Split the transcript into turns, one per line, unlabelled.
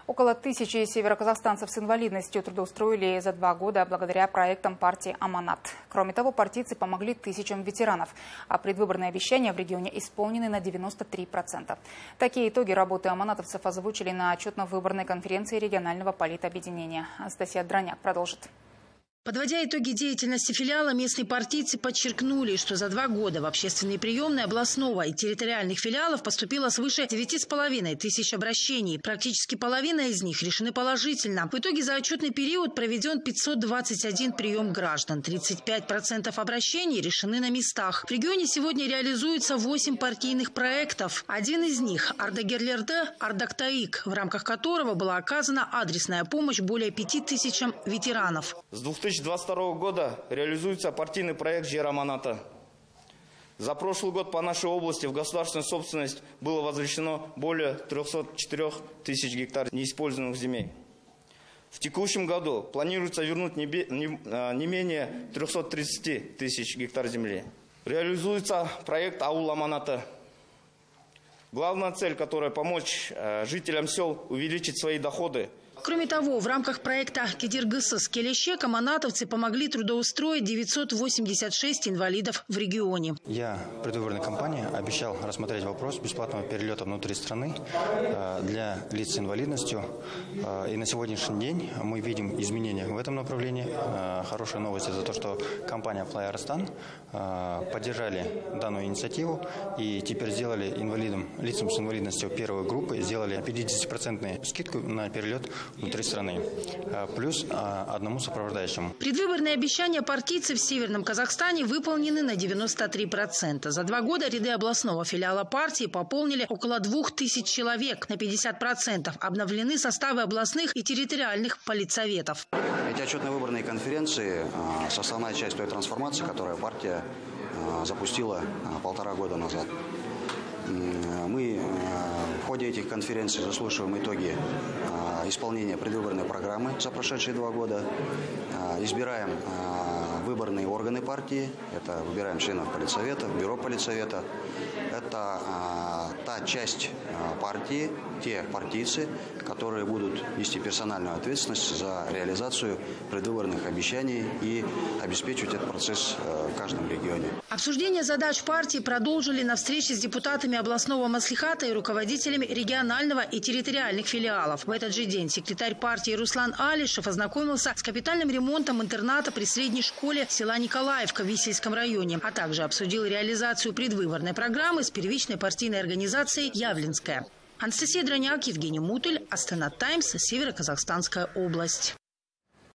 Около 1000 североказахстанцев с инвалидностью трудоустроили за 2 года благодаря проектам партии «Аманат». Кроме того, партийцы помогли тысячам ветеранов, а предвыборные обещания в регионе исполнены на 93%. Такие итоги работы аманатовцев озвучили на отчетно-выборной конференции регионального политобъединения. Анастасия Дроняк продолжит.
Подводя итоги деятельности филиала, местные партийцы подчеркнули, что за 2 года в общественные приемные областного и территориальных филиалов поступило свыше 9,5 тысяч обращений. Практически половина из них решены положительно. В итоге за отчетный период проведен 521 прием граждан. 35% обращений решены на местах. В регионе сегодня реализуется 8 партийных проектов. Один из них – Ардагерлерде Ардактаик, в рамках которого была оказана адресная помощь более 5000 ветеранов.
С 2022 года реализуется партийный проект «Жер Аманата». За прошлый год по нашей области в государственную собственность было возвращено более 304 тысяч гектар неиспользованных земель. В текущем году планируется вернуть не менее 330 тысяч гектар земли. Реализуется проект «Аул Аманата». Главная цель, которая помочь жителям сел увеличить свои доходы.
Кроме того, в рамках проекта «Кедиргысыз Келешек» аманатовцы помогли трудоустроить 986 инвалидов в регионе.
Я в предвыборной кампании обещал рассмотреть вопрос бесплатного перелета внутри страны для лиц с инвалидностью. И на сегодняшний день мы видим изменения в этом направлении. Хорошая новость – это то, что компания «Флайарстан» поддержали данную инициативу и теперь сделали лицам с инвалидностью первой группы, сделали 50% скидку на перелет внутри страны, плюс одному сопровождающему.
Предвыборные обещания партийцев в Северном Казахстане выполнены на 93%. За 2 года ряды областного филиала партии пополнили около 2000 человек. На 50% обновлены составы областных и территориальных политсоветов.
Эти отчетно-выборные конференции – составная часть той трансформации, которую партия запустила 1,5 года назад. Мы в ходе этих конференций заслушиваем итоги исполнения предвыборной программы за прошедшие 2 года, избираем выборные органы партии, это выбираем членов политсовета, бюро политсовета. Это та часть партии, те партийцы, которые будут нести персональную ответственность за реализацию предвыборных обещаний и обеспечивать этот процесс в каждом регионе.
Обсуждение задач партии продолжили на встрече с депутатами областного маслихата и руководителями регионального и территориальных филиалов. В этот же день секретарь партии Руслан Алишев ознакомился с капитальным ремонтом интерната при средней школе села Николаевка в Висельском районе, а также обсудил реализацию предвыборной программы с первичной партийной организацией «Явлинская». Анастасия Дроняк, Евгений Мутуль, Астана Таймс, Северо-Казахстанская область.